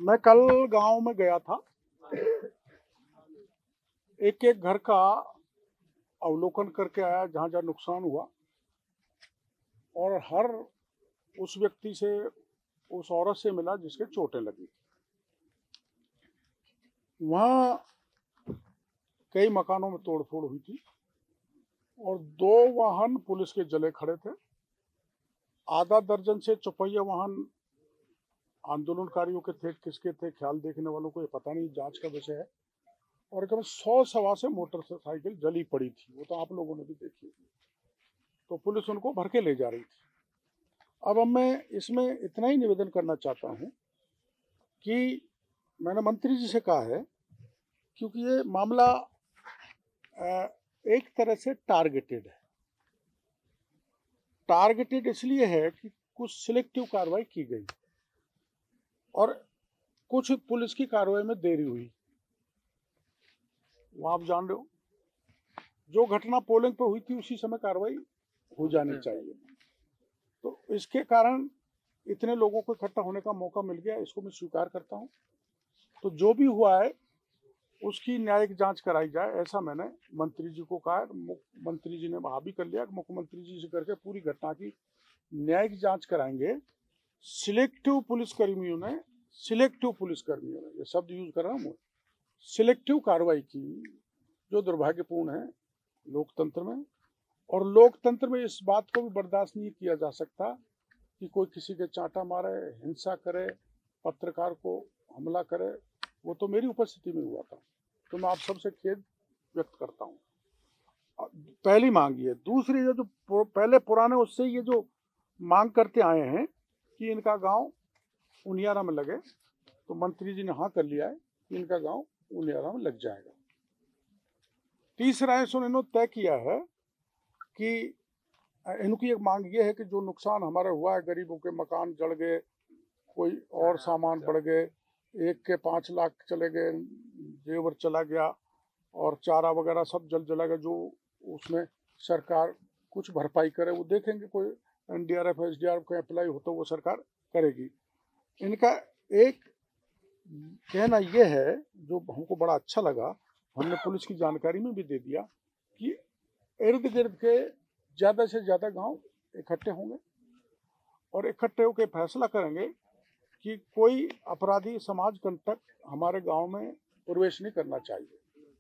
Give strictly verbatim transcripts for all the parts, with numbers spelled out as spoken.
मैं कल गांव में गया था, एक एक घर का अवलोकन करके आया जहां जहां नुकसान हुआ, और हर उस व्यक्ति से, उस औरत से मिला जिसके चोटें लगी। वहां कई मकानों में तोड़फोड़ हुई थी और दो वाहन पुलिस के जले खड़े थे। आधा दर्जन से चौपहिया वाहन आंदोलनकारियों के थे, किसके थे ख्याल देखने वालों को ये पता नहीं, जांच का विषय है। और करीब सौ सवा से मोटरसाइकिल जली पड़ी थी, वो तो आप लोगों ने भी देखी थी। तो पुलिस उनको भर के ले जा रही थी। अब अब मैं इसमें इतना ही निवेदन करना चाहता हूँ कि मैंने मंत्री जी से कहा है, क्योंकि ये मामला एक तरह से टारगेटेड है। टारगेटेड इसलिए है कि कुछ सिलेक्टिव कार्रवाई की गई और कुछ पुलिस की कार्रवाई में देरी हुई। वो आप जान रहे हो, जो घटना पोलिंग पे हुई थी उसी समय कार्रवाई हो जानी चाहिए। तो इसके कारण इतने लोगों को इकट्ठा होने का मौका मिल गया, इसको मैं स्वीकार करता हूँ। तो जो भी हुआ है उसकी न्यायिक जांच कराई जाए, ऐसा मैंने मंत्री जी को कहा। मुख्यमंत्री जी ने वहाँ भी कर लिया, मुख्यमंत्री जी से करके पूरी घटना की न्यायिक जांच कराएंगे। सिलेक्टिव पुलिसकर्मियों ने सिलेक्टिव पुलिसकर्मियों ने ये शब्द यूज कर रहा हूँ, सिलेक्टिव कार्रवाई की, जो दुर्भाग्यपूर्ण है लोकतंत्र में। और लोकतंत्र में इस बात को भी बर्दाश्त नहीं किया जा सकता कि कोई किसी के चांटा मारे, हिंसा करे, पत्रकार को हमला करे। वो तो मेरी उपस्थिति में हुआ था, तो मैं आप सबसे खेद व्यक्त करता हूँ। पहली मांग ये। दूसरी, ये जो पहले पुराने उससे ये जो मांग करते आए हैं कि इनका गांव उनियारा में लगे, तो मंत्री जी ने हाँ कर लिया है कि इनका गांव उनियारा में लग जाएगा। तीसरा है, सो इन्होंने तय किया है कि इनकी एक मांग ये है कि जो नुकसान हमारा हुआ है, गरीबों के मकान जड़ गए, कोई और सामान बढ़ गए, एक के पाँच लाख चले गए, जेवर चला गया और चारा वगैरह सब जल जला गया, जो उसमें सरकार कुछ भरपाई करे वो देखेंगे। कोई N D R F S D R F का अप्लाई हो तो वो सरकार करेगी। इनका एक कहना ये है, जो हमको बड़ा अच्छा लगा, हमने पुलिस की जानकारी में भी दे दिया, कि इर्द गिर्द के ज़्यादा से ज़्यादा गांव इकट्ठे होंगे और इकट्ठे होकर फैसला करेंगे कि कोई अपराधी समाज कंटक हमारे गांव में प्रवेश नहीं करना चाहिए।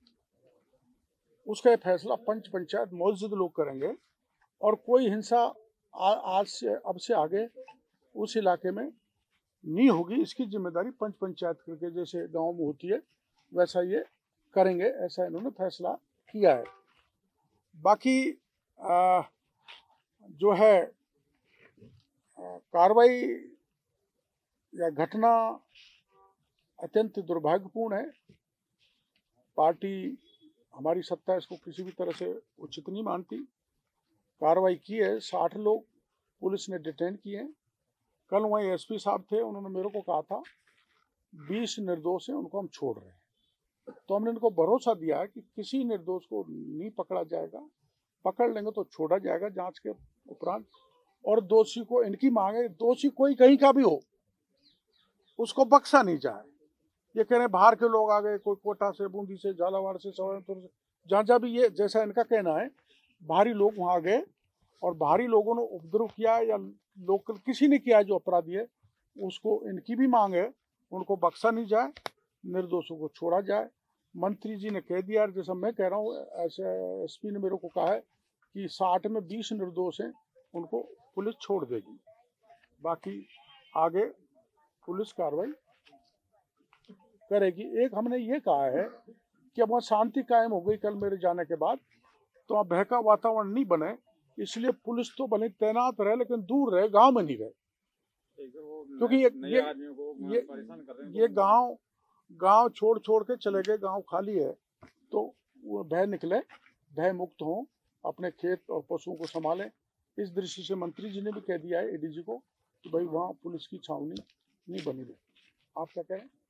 उसका फैसला पंच पंचायत मौजूद लोग करेंगे और कोई हिंसा आज से अब से आगे उस इलाके में नहीं होगी। इसकी जिम्मेदारी पंच पंचायत के जैसे गांव में होती है वैसा ये करेंगे, ऐसा इन्होंने फैसला किया है। बाकी आ, जो है कार्रवाई या घटना अत्यंत दुर्भाग्यपूर्ण है। पार्टी, हमारी सत्ता इसको किसी भी तरह से उचित नहीं मानती। कार्रवाई की है, साठ लोग पुलिस ने डिटेन किए हैं। कल वहीं एस पी साहब थे, उन्होंने मेरे को कहा था बीस निर्दोष हैं, उनको हम छोड़ रहे हैं। तो हमने इनको भरोसा दिया है कि किसी निर्दोष को नहीं पकड़ा जाएगा, पकड़ लेंगे तो छोड़ा जाएगा जांच के उपरांत। और दोषी को, इनकी मांग है, दोषी कोई कहीं का भी हो उसको बख्शा नहीं जाए। ये कह रहे हैं बाहर के लोग आ गए, कोई कोटा से, बूंदी से, झालावाड़ से, सवाईपुर से, जहाँ जहाँ भी, ये जैसा इनका कहना है बाहरी लोग वहाँ गए और बाहरी लोगों ने उपद्रव किया या लोकल किसी ने किया जो अपराधी है, उसको, इनकी भी मांग है उनको बख्शा नहीं जाए, निर्दोषों को छोड़ा जाए। मंत्री जी ने कह दिया, जैसा मैं कह रहा हूँ, ऐसे एस पी ने मेरे को कहा है कि साठ में बीस निर्दोष हैं, उनको पुलिस छोड़ देगी। बाकी आगे पुलिस कार्रवाई करेगी। एक हमने ये कहा है कि अब वहाँ शांति कायम हो गई कल मेरे जाने के बाद, तो वहाँ बहका वातावरण नहीं बने, इसलिए पुलिस तो भले तैनात रहे लेकिन दूर रहे, गांव में नहीं रहे। क्योंकि ये ये ये, ये गांव गांव छोड़ छोड़ के चले गए, गांव खाली है, तो वो भय निकले, भय मुक्त हों, अपने खेत और पशुओं को संभालें। इस दृष्टि से मंत्री जी ने भी कह दिया है ए डी जी को कि भाई वहाँ पुलिस की छावनी नहीं बनी रहे। आप क्या कहें?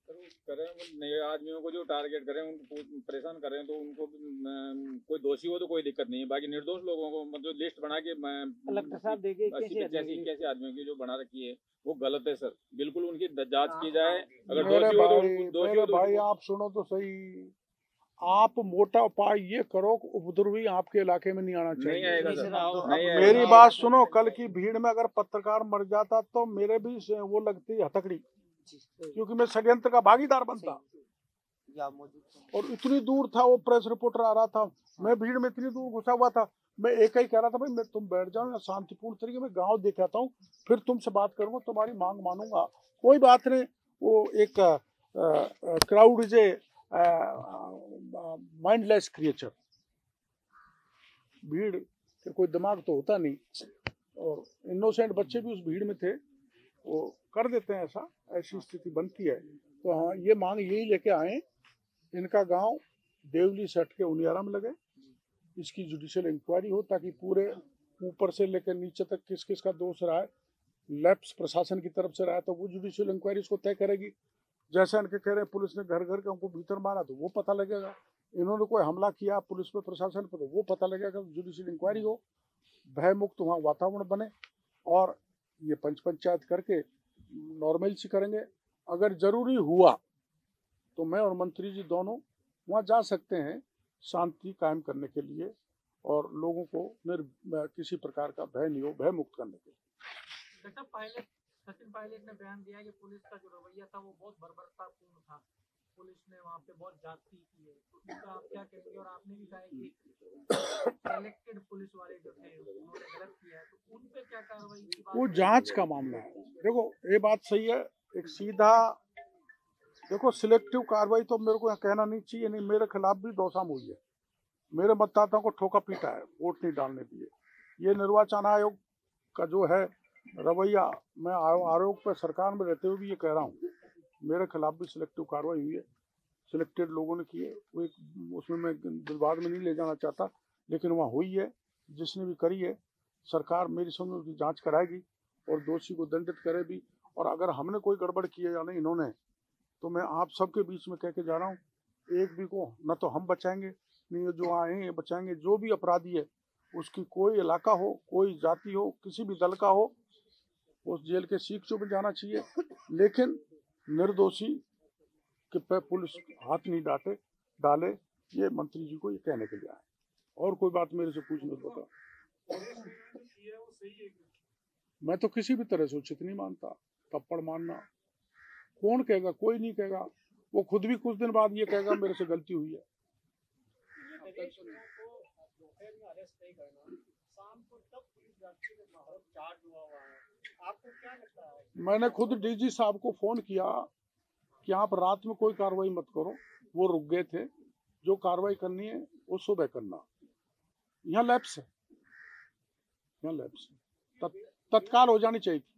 कर रहे हैं नए आदमियों को जो टारगेट कर रहे हैं, उनको परेशान कर रहे हैं, तो उनको अम, कोई दोषी हो तो कोई दिक्कत नहीं है, बाकी निर्दोष लोगों को मतलब लिस्ट बना के कलेक्टर साहब देखिए अस्सी पचासी इक्यासी आदमियों की जो बना रखी है वो गलत है सर, बिल्कुल उनकी जांच की जाए, अगर मेरे दोषी हो तो भाई दोषी मेरे हो तो भाई आप सुनो तो सही, आप मोटा उपाय ये करो कि उपद्रवी आपके इलाके में नहीं आना नहीं चाहिए। आएगा सर, नहीं आएगा। मेरी बात सुनो, कल की भीड़ में अगर पत्रकार मर जाता तो मेरे भी से वो लगती हथकड़ी, क्योंकि मैं षड्यंत्र का भागीदार बनता। और इतनी दूर था वो प्रेस रिपोर्टर आ रहा था, मैं भीड़ में इतनी दूर घुसा हुआ था, मैं एक ही कह रहा था भाई मैं तुम बैठ जाओ, शांतिपूर्ण तरीके में गांव दिखाता हूँ, फिर तुमसे बात करूंगा, तुम्हारी मांग मानूंगा, कोई बात नहीं। वो एक crowd is a mindless creature, भीड़ के कोई दिमाग तो होता नहीं, और इनोसेंट बच्चे भी उस भीड़ में थे, वो कर देते हैं ऐसा, ऐसी स्थिति बनती है। तो हाँ, ये मांग यही लेके आए, इनका गांव देवली से हट के उनियारा में लगे, इसकी जुडिशियल इंक्वायरी हो, ताकि पूरे ऊपर से लेकर नीचे तक किस किस का दोष रहा है, लैप्स प्रशासन की तरफ से रहा है तो वो जुडिशियल इंक्वायरी इसको तय करेगी। जैसे इनके कह रहे हैं पुलिस ने घर घर के उनको भीतर मारा तो वो पता लगेगा, इन्होंने कोई हमला किया पुलिस पे प्रशासन पर तो वो पता लगेगा, जुडिशियल इंक्वायरी हो, भय मुक्त वहाँ वातावरण बने, और ये पंच पंचायत करके नॉर्मल सी करेंगे। अगर जरूरी हुआ तो मैं और मंत्री जी दोनों वहाँ जा सकते हैं शांति कायम करने के लिए, और लोगों को निर किसी प्रकार का भय नहीं हो, भय मुक्त करने के लिए। डॉक्टर पायलट सचिन पायलट ने बयान दिया कि पुलिस का जो रवैया था वो बहुत बर्बरतापूर्ण था, पुलिस ने वहाँ पे बहुत ज्यादती की है, तो इसका आप क्या कहेंगे? और आपने भी कहा कि सेलेक्टेड पुलिस वाले जो थे उन्होंने गलत किया है, तो उन पे क्या कार्रवाई की बात? वो जांच का मामला है। देखो ये बात सही है, एक सीधा देखो सिलेक्टिव कार्रवाई तो मेरे को कहना नहीं चाहिए, नहीं मेरे खिलाफ भी दौसाम हुई है, मेरे मतदाताओं को ठोका पीटा है, वोट नहीं डालने दिए। ये निर्वाचन आयोग का जो है रवैया, मैं आरोप पर सरकार में रहते हुए भी ये कह रहा हूँ, मेरे खिलाफ भी सिलेक्टिव कार्रवाई हुई है, सिलेक्टेड लोगों ने की है, वो एक उसमें मैं विवाद में नहीं ले जाना चाहता, लेकिन वहाँ हुई है, जिसने भी करी है सरकार मेरी समझ उसकी जांच कराएगी और दोषी को दंडित करे भी। और अगर हमने कोई गड़बड़ की है या नहीं इन्होंने, तो मैं आप सबके बीच में कह के जा रहा हूँ, एक भी को न तो हम बचाएंगे, नहीं जो आए हैं बचाएंगे। जो भी अपराधी है उसकी कोई इलाका हो, कोई जाति हो, किसी भी दल का हो, उस जेल के सीख चुप जाना चाहिए, लेकिन निर्दोषी के पे पुलिस हाथ नहीं डाटे डाले, ये मंत्री जी को ये कहने के लिए आए। और कोई बात मेरे से पूछने तो बताओ। मैं तो किसी भी तरह से उचित नहीं मानता, थप्पड़ मारना कौन कहेगा? कोई नहीं कहेगा, वो खुद भी कुछ दिन बाद ये कहेगा मेरे से गलती हुई है। मैंने खुद डीजी साहब को फोन किया कि आप रात में कोई कार्रवाई मत करो, वो रुक गए थे, जो कार्रवाई करनी है वो सुबह करना। यहाँ लैप्स है, यहाँ लैप्स है, तत्काल हो जानी चाहिए।